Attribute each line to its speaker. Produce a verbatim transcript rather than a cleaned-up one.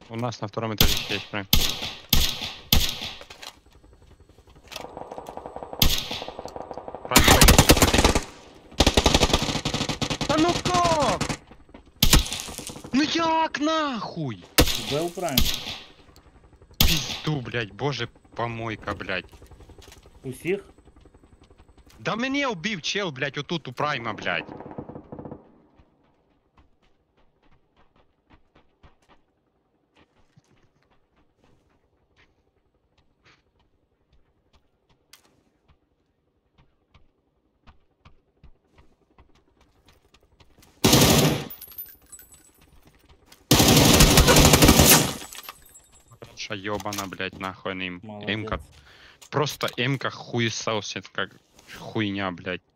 Speaker 1: У нас на втором этаже еще есть прям. Да ну как? Ну як нахуй?
Speaker 2: Бел Прайм.
Speaker 1: Пизду, блядь, боже, помойка, блядь.
Speaker 2: Усіх?
Speaker 1: Да мене убив чел, блядь, отут у прайма, блядь. Ша ёбана, блядь, нахуй им.
Speaker 2: Молодець.
Speaker 1: Эмка. Просто эмка хуесосит, как хуйня, блядь.